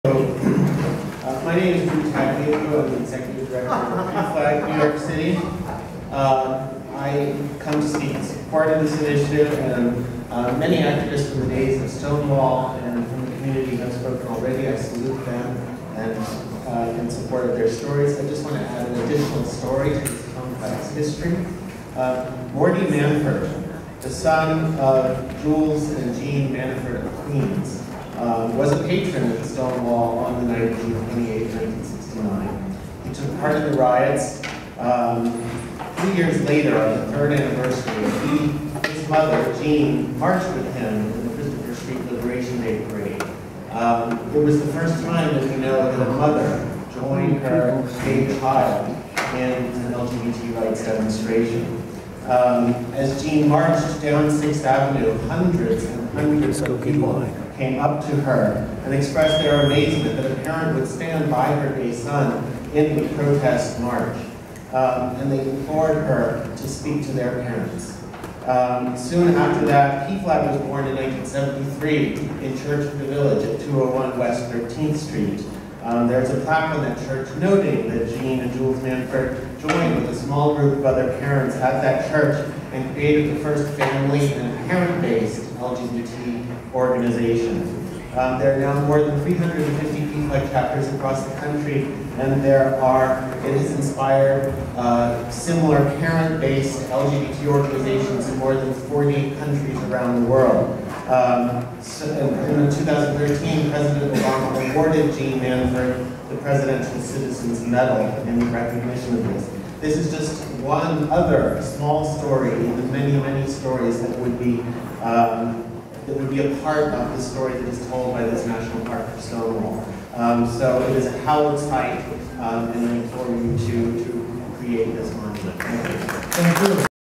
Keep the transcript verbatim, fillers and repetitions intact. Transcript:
Uh, my name is Drew Tagliafico. I'm the Executive Director of Free Flag, New York City. Uh, I come to speak in support of this initiative, and uh, many activists from the days of Stonewall and from the community have spoken already. I salute them and uh, in support of their stories. I just want to add an additional story to this complex history. Uh, Morty Manford, the son of Jules and Jeanne Manford of Queens, Um, was a patron of Stonewall on the night of June twenty-eighth, nineteen sixty-nine. He took part in the riots. Um, three years later, on the third anniversary, he, his mother, Jeanne, marched with him in the Christopher Street Liberation Day parade. Um, it was the first time that we know that a mother joined her gay child in an L G B T rights demonstration. Um, as Jeanne marched down Sixth Avenue, hundreds and hundreds of people came up to her and expressed their amazement that a parent would stand by her gay son in the protest march. Um, and they implored her to speak to their parents. Um, soon after that, P Flag was born in nineteen seventy-three in Church of the Village at two oh one West thirteenth Street. Um, there's a plaque on that church noting that Jeanne and Jules Manford joined with a small group of other parents at that church and created the first family and parent-based L G B T organization. Um, there are now more than three hundred fifty P Flag chapters across the country, and there are, it has inspired uh, similar parent-based L G B T organizations in more than forty countries around the world. Um, so in two thousand thirteen, President Obama awarded Jeanne Manford the Presidential Citizens Medal in recognition of this. This is just one other small story in the many, many stories that would be um, that would be a part of the story that is told by this National Park for Stonewall. Um, so it is a hallowed site, um, and I implore you to, to create this monument. Thank you. Thank you.